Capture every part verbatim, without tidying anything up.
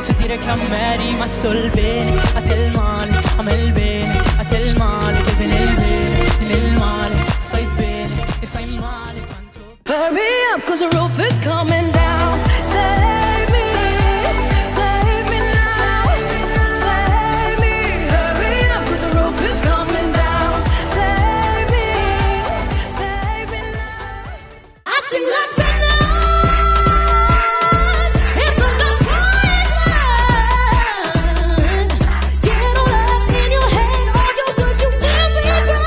posso dire che a me è rimasto il bene, a te il male, a me il bene, a te il male, dove nel bene e nel male stai bene e fai male quanto. Hurry up, cause the roof is coming down. Save me, save me now, save me. Hurry up, cause the roof is coming down. Save me, save me now. I sing like thunder. It was a poison. Get all up in your head, all your words you will be done.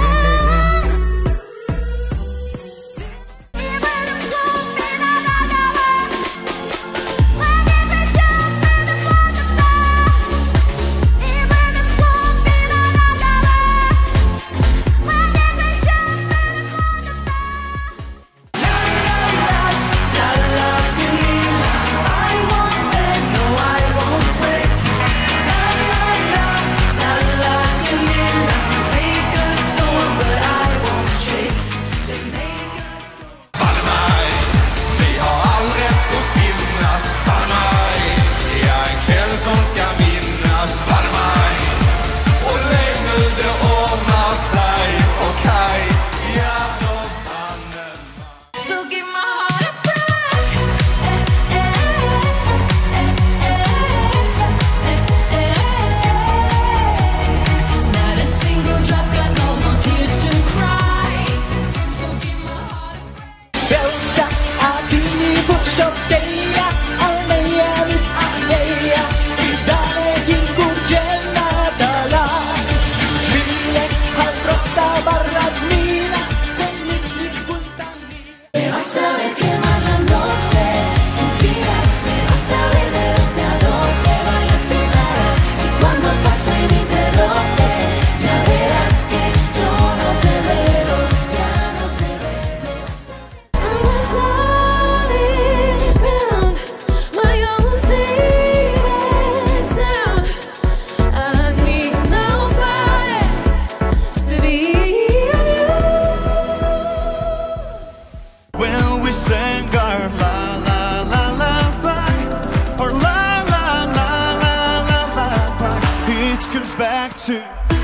Back to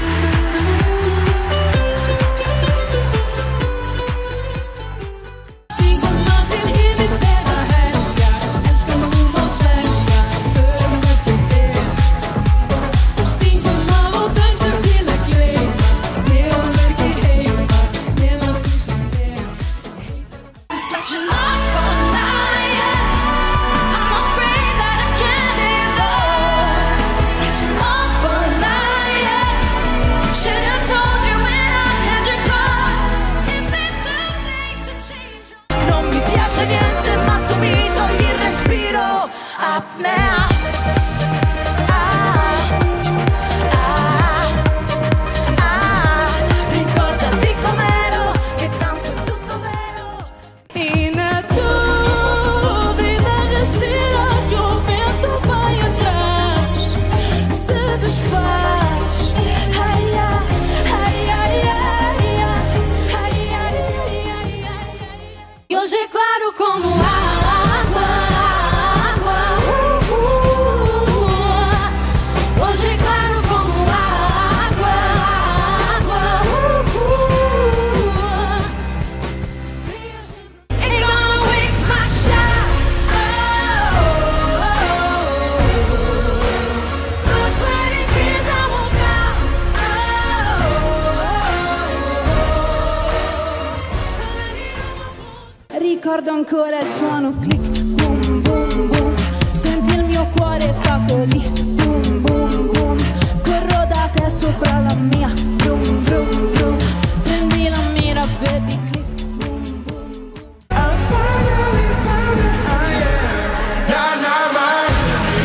ricordo ancora il suono click, boom boom boom. Senti il mio cuore fa così, boom boom boom. Corro da te sopra la mia, vroom vroom vroom. Prendi la mira baby click, boom boom boom. I finally found it, oh yeah. Not, not mine.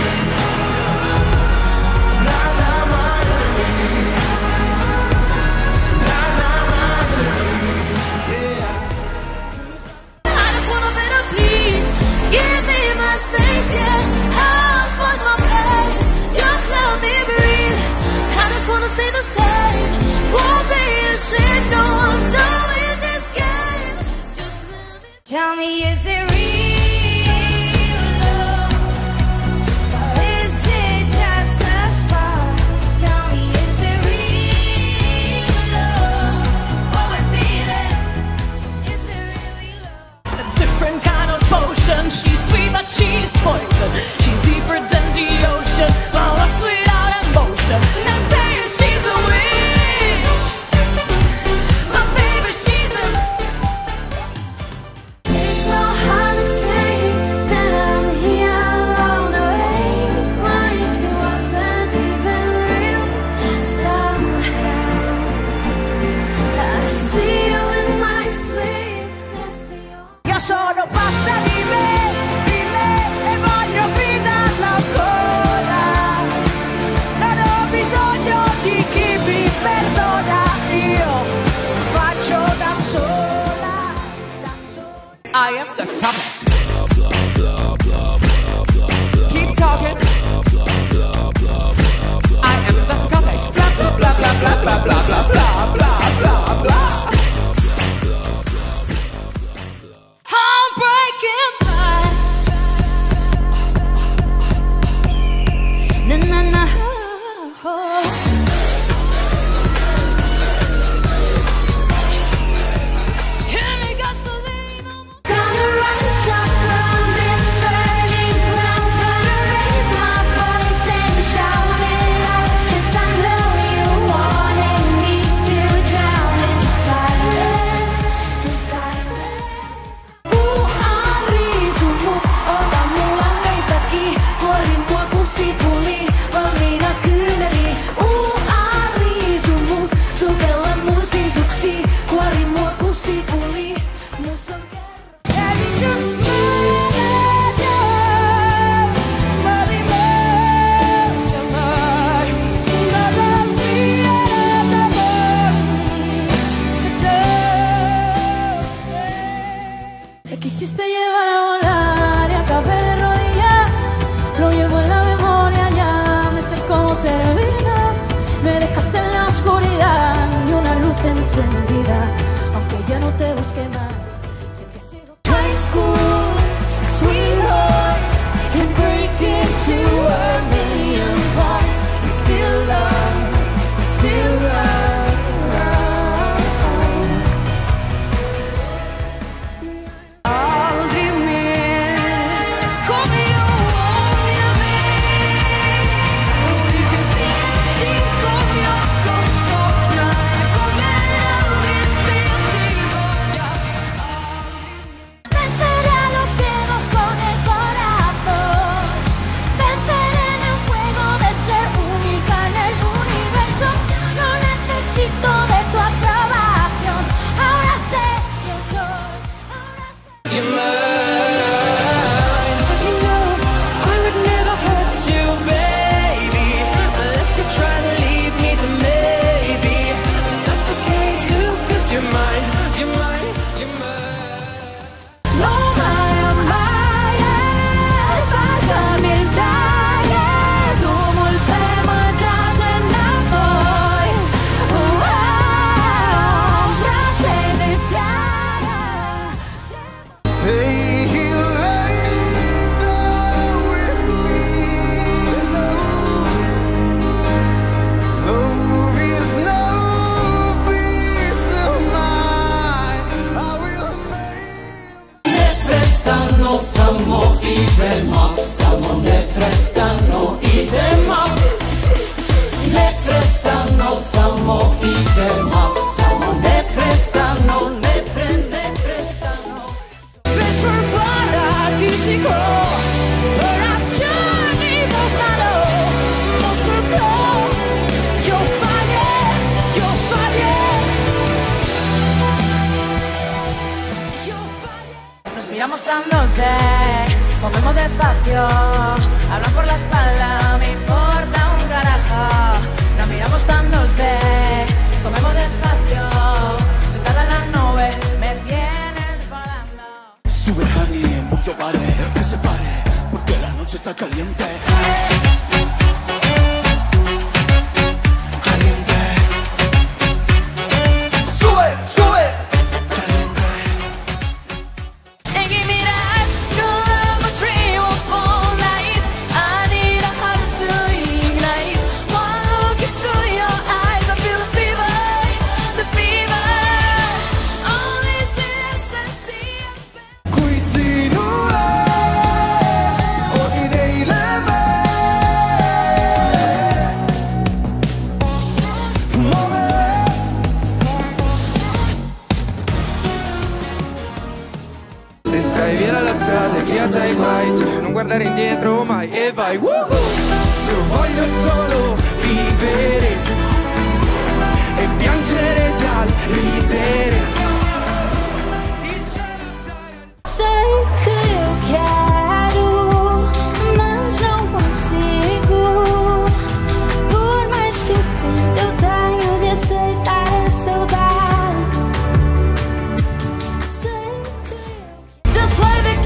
Not, not mine. Not, not mine. Yeah. Give me my space, yeah. I'll find my place. Just let me breathe. I just wanna stay the same. Won't be ashamed. No, I'm done with this game. Just let me. Tell me, is it real love? topic. Keep talking. I am the topic. Blah blah blah blah blah blah blah blah blah blah blah blah. Heartbreaking bad. Na na na. Quisiste llevar a volar y acabé de rodillas. Lo llevo en la memoria, ya me sé cómo termina. Me dejaste en la oscuridad y una luz encendida. Aunque ya no te busque más, sé que sigo. High school, sweethearts can break into a million parts. We still love, we still love. Miramos dándote, comemos despacio, hablan por la espalda, me importa un carajo. Nos miramos dándote, comemos despacio, sentada en las nubes, me tienes volando. Sube, honey, mucho pare, que se pare, porque la noche está caliente. Caliente. Sube, sube. Se stai via dalla strada e via dai guai, non guardare indietro mai e vai. Woohoo! Io voglio solo vivere e piangere dal ridere. Il cielo sai. Sei che eu quero, mas não consigo. Por mais que tente, eu tenho de aceitar a saudade. Sei que eu... Just play the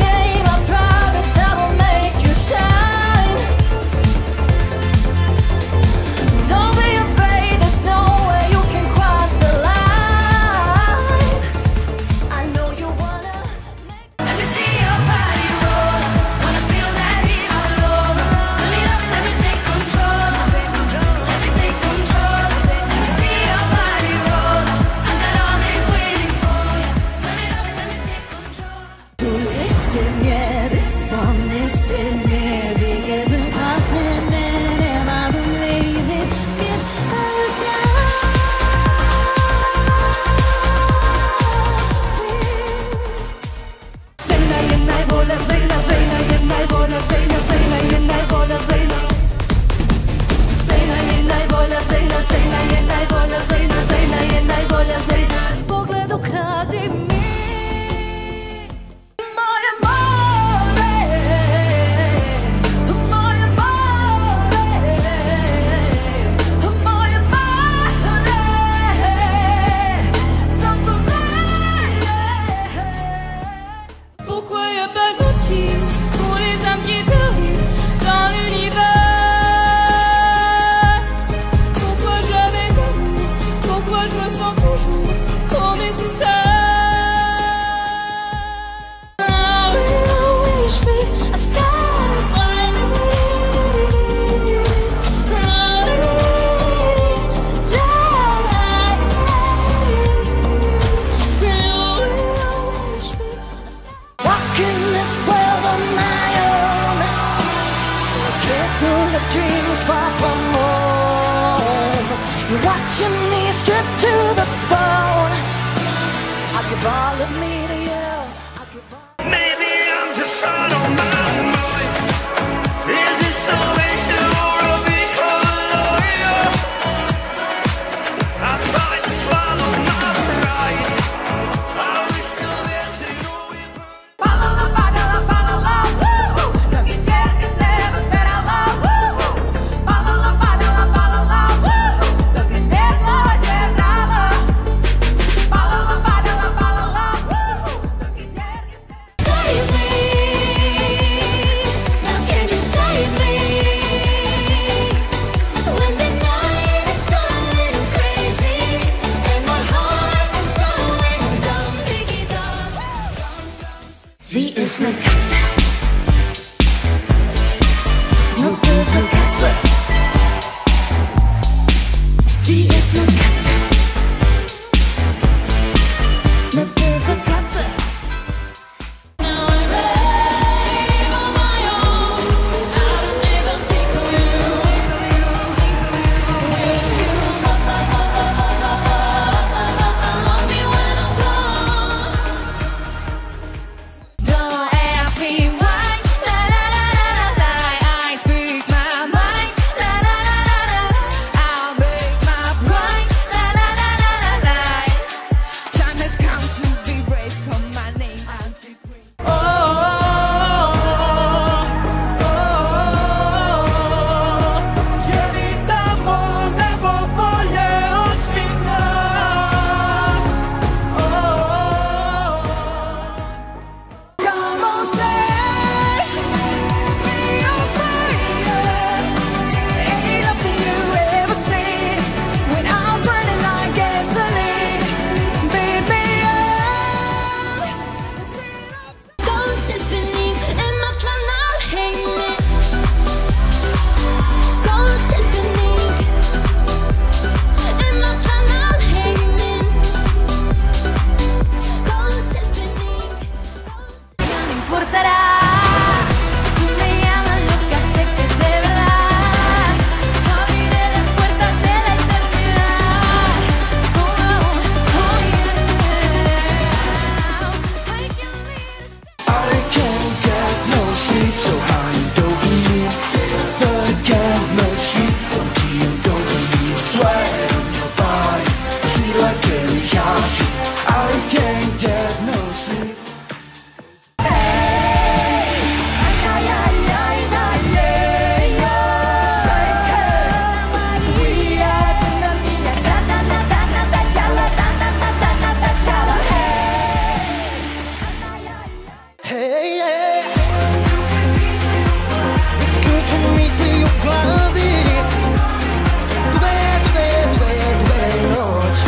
full of dreams far from home. You're watching me stripped to the bone. I give all of me to you. I give all. Maybe I'm just out on my mind. Is it salvation or a because of you? I tried to swallow my pride. Are we still there? Say no, we burn. Pálala, pálala, pálala, woo! No quisiera que estés esperando, woo! Pálala, pálala, pálala, woo! No quisiera esperarla. Pálala, pálala, pálala, woo! No quisiera que estés. Save me, now can you save me? When the night is going crazy and my heart is going dumb, diggy dumb. Sie ist ne Katze. Ne böse Katze. Sie ist ne Katze. Ne böse Katze. Now I rave on my own. I don't even think of you. Will you love me when I'm gone? Don't ask me why, la la la la la la. I speak my mind, la la la la la. I'll make my pride, la la la la la la. Time has come to be brave. Call my name, Antichrist. Oh, oh, oh, oh. Jelitamo nebo polje od svih nas. Oh, oh, oh. Come on, set me on fire. Ain't nothing you ever seen when I'm burning like gasoline. Baby, Gå till förning, en matlanal häng med. Gå till förning, en matlanal häng med. Gå till förning. Ya no importará si me llaman loca, sé que es de verdad. Abriré las puertas de la eternidad. Oh, oh, oh, yeah. I can be I can't get no sleep, so honey, dopamine. The chemistry of tea and dopamine. Sweat in your body, sweet like teriyaki. I can't get no sleep. Hey, yeah. Escucha mis líos clave. Duele, duele, duele, duele noche.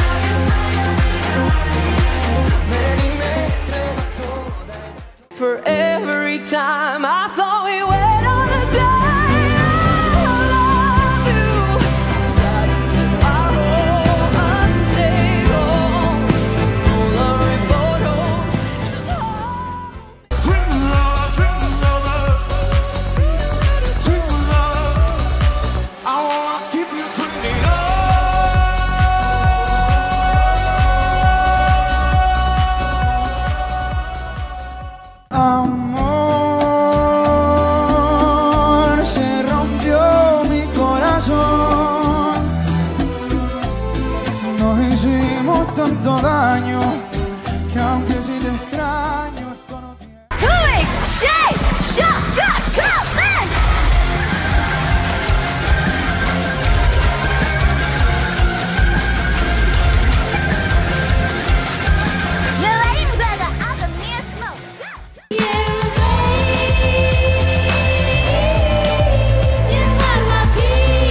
Many me treva toda. For every time I thought we went on a day, I love you. Starting tomorrow, untable. Polaroid photos, just hold. Twin lover, twin lover. Twin lover. I wanna keep you twinning up. Amor, se rompió mi corazón. Nos hicimos tanto daño que aunque si te extraño esto no tiene.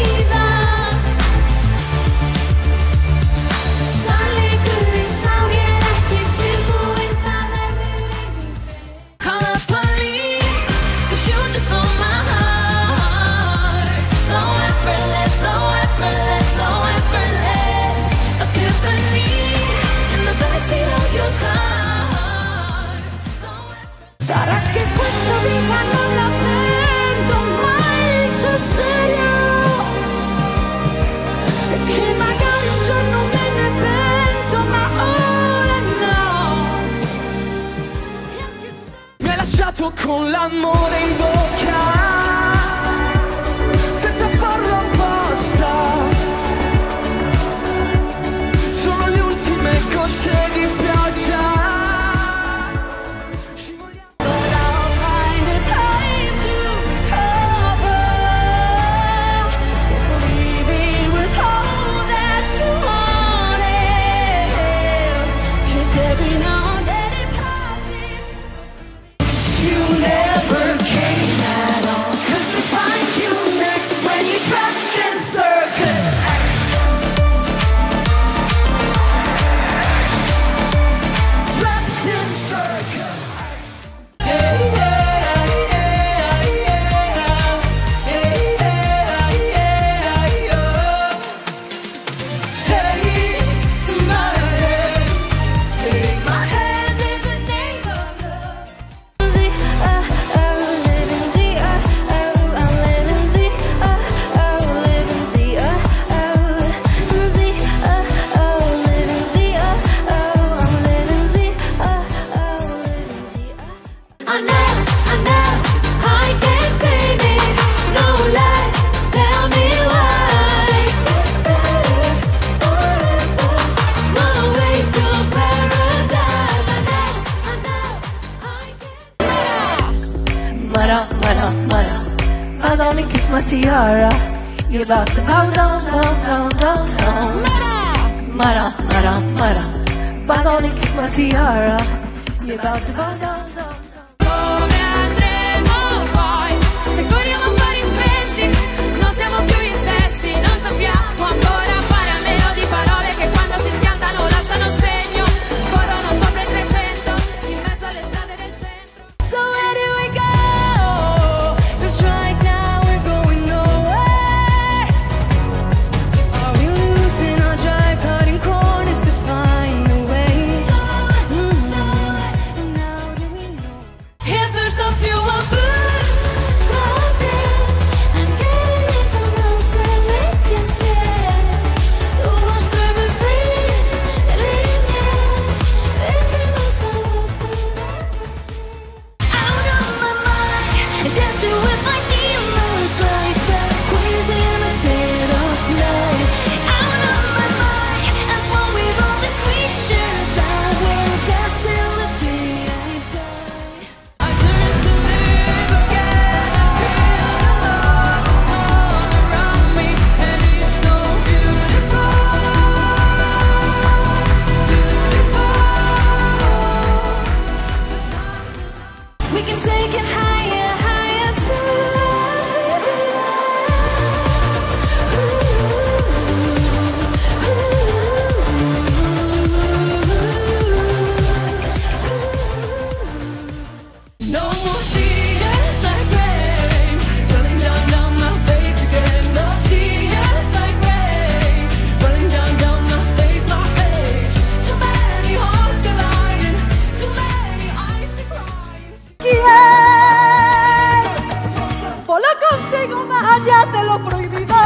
Sale con esa bien. amore in bocca senza farlo apposta. Sono le ultime gocce di pioggia. Mara, Mara, Mara, I gonna kiss my tiara. You're about to bow down, down, down, down, down. Mara, Mara, Mara, I gonna kiss my tiara. You're about to bow down, down, down. Come andremo poi? Se corriamo a fari spenti, non siamo più gli stessi, non sappiamo ancora fare a meno di parole che quando si schiantano lasciano un segno. Corrono sopra i trecento, in mezzo alle strade del centro. So where do we go? 'Cause right now we're going nowhere. Are we losing our drive, cutting corners to find a way? Mm-hmm. And how do we know? If there's stuff you want, I'm getting it, the mountain we can share. Tu mostrami free, baby, basta out of my mind, dancing with my demons like that, crazy in the dead of night. Out of my mind, as one with all the creatures, I will dance till the day I die. I've learned to live again. Feel the love that's all around me, and it's so beautiful, beautiful. We can take it higher, higher No more tears like rain, running down, down my face again. No tears like rain, running down, down my face, my face. Too many hearts colliding, too many eyes to cry. ¿Quién voló contigo más allá de lo prohibido?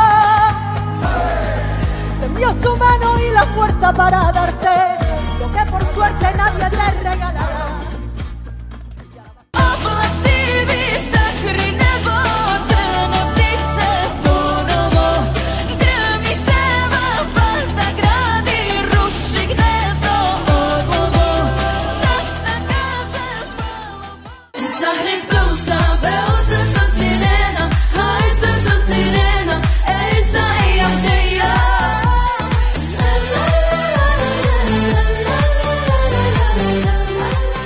Temió su mano y la fuerza para darte lo que por suerte nadie te regalará. Облак сиви сакри небо, цена птице поново. Гръми се във награди, руши гнездо отново. Так да кажем мало. Загрей блуза, бел сърца сирена, ай сърца сирена, ей са и автея. La la la la la la la la la la la la.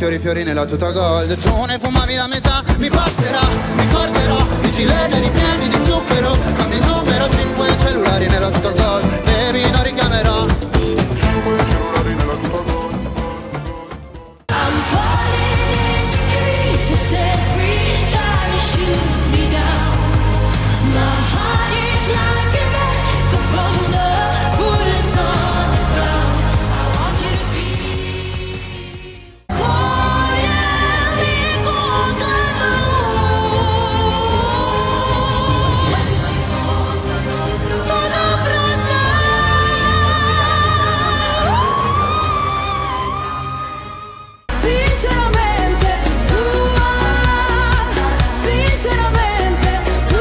fiori fiori nella tuta gold. Tu ne fumavi la metà, mi passerà, ricorderò i gilet ripieni di zucchero. Cambi il numero, cinque cellulari nella tuta gold. Baby, non richiamerò. I'm falling into pieces every time you shoot me down. My heart is like an echo from the bullets on the ground. I want you to feel quietly contando. Todo brasa. Sinceramente tu, sinceramente tu,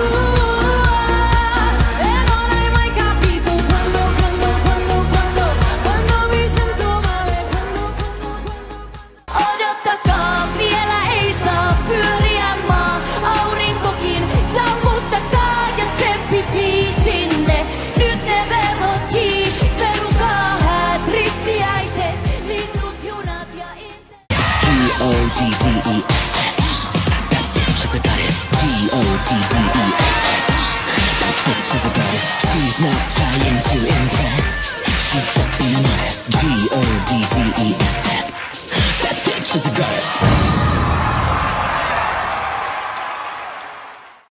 e non hai mai capito quando, quando, quando, quando, quando mi sento male, quando, quando, quando. Odottakaa vielä ei saa pyöriämään, aurinkokin sammuttakaa ja tsemppi biisinne. Nyt ne verhotkin, perukaa häät, ristiäiset, linnut, junat ja inte. G O D D E S S. That bitch is a goddess. G O D D